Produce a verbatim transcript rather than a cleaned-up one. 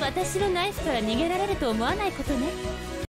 私のナイフから逃げられると思わないことね。